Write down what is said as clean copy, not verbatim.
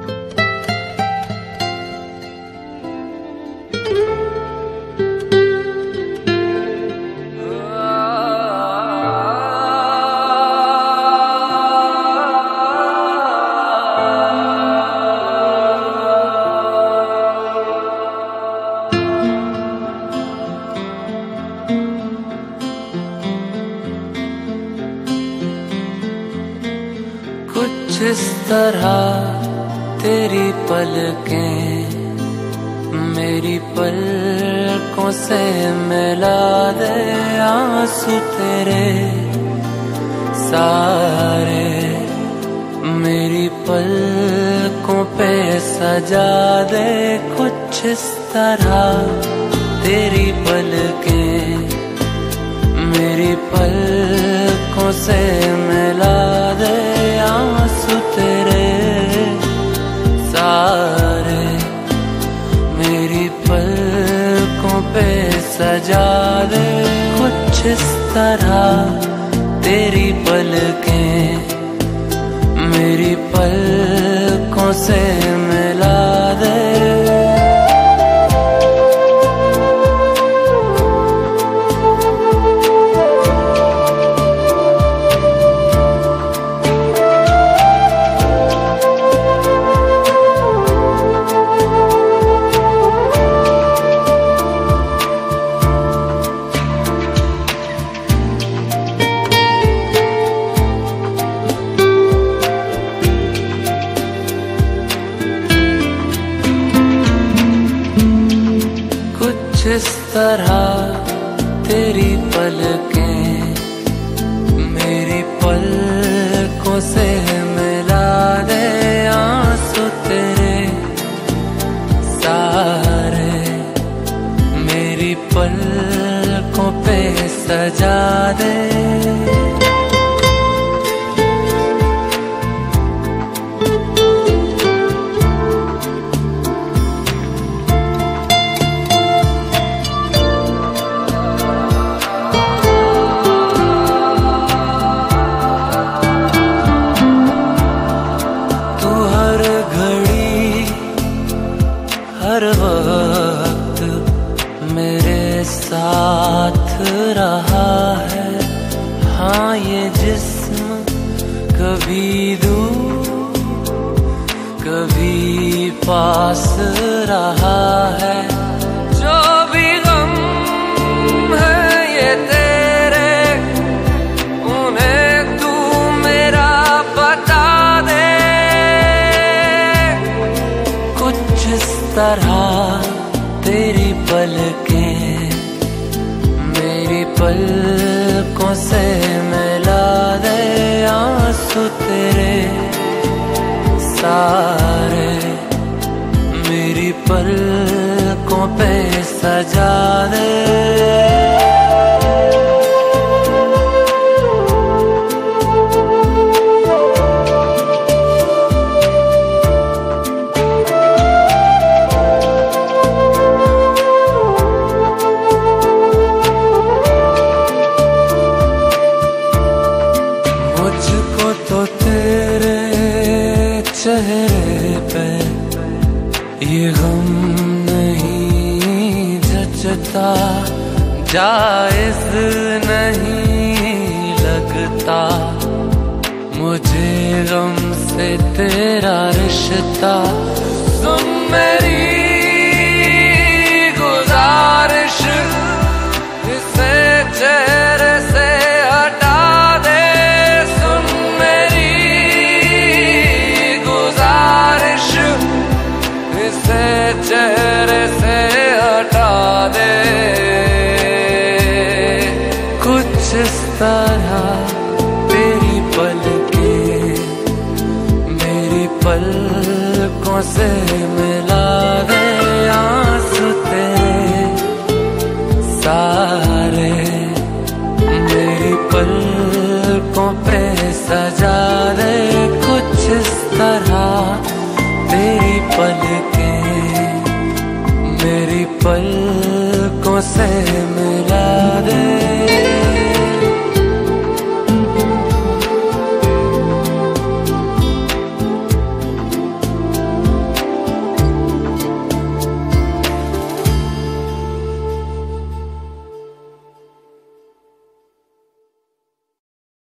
कुछ इस तरह तेरी पलकें मेरी पलकों से मिला दे, आंसू तेरे सारे मेरी पलकों पे सजा दे। कुछ इस तरह तेरी पलकें मेरी पलकों से मिला दे, आंसू तेरे सारे मेरी पलकों पे सजा दे। कुछ इस तरह तेरी पलकें मेरी पलकों से मिला दे। इस तरह तेरी पलकें मेरी पलकों से मिला दे, आंसू तेरे सारे मेरी पलकों पे सजा दे। हर वक्त मेरे साथ रहा है, हाँ ये जिस्म कभी दूर कभी पास रहा है। जो भी गम है ये तेरे उन्हें तू मेरा बता दे। कुछ इस तरह तेरी पलकें मेरी पलकों से मिला दे, आंसू तेरे सारे मेरी पलकों पे सजा दे। तो तेरे चेहरे पे ये गम नहीं जचता, जायज नहीं लगता मुझे गम से तेरा रिश्ता। सुन मेरी गुजारिश इसे चेहरे से हटा दे। सुन मेरी गुजारिश इसे चेहरे से हटा दे। कुछ इस तरह तेरी पलकें मेरी पलकों से